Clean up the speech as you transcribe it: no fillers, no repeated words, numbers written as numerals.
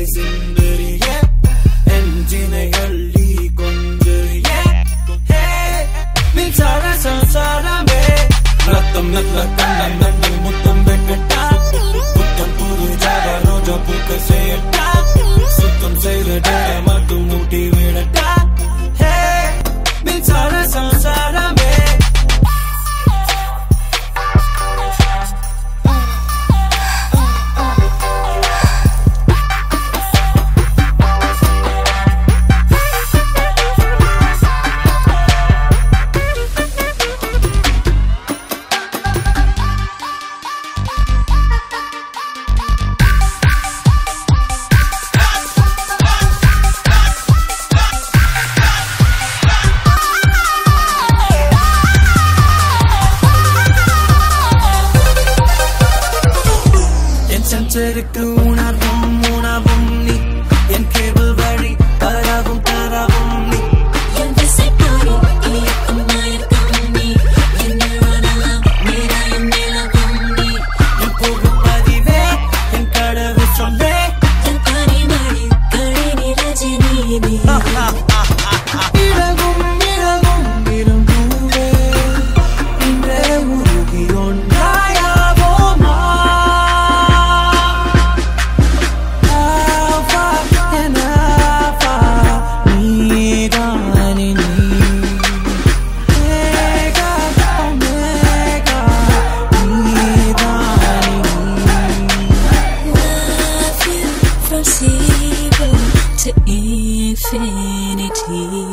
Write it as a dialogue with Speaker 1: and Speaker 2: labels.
Speaker 1: சிந்தறிய எஞ்சினை அள்ளி கொஞ்சறிய மின்சார சம்சாரமே ரத்தம் நல்ல கண்ணன் நன்னில் முத்தம் வெட்டட்டா புத்தம் புது ஜாக ரோஜா பூக்க செய்யட்டா சுத்தம் செய்த மட்டும் ஊட்டி விடட்டா மின்சார சம்சாரமே செருக்கு உணர்வும் உணவும் நீ என் கேபிள் வழி தரவும் தரவும் நீ என் திசை போய் இயக்கும் மயக்கம் நீ என் நிழலாம் நீராயும் நிலவும் நீ என் புகு பதிவே என் கடவு சொல்வே என் பனிமழை கழினி ரஜினி நீ இரவும் இரவும் விரும்புவே இன்றே உருகி ஒன்றாயாவோமா
Speaker 2: From zero to infinity.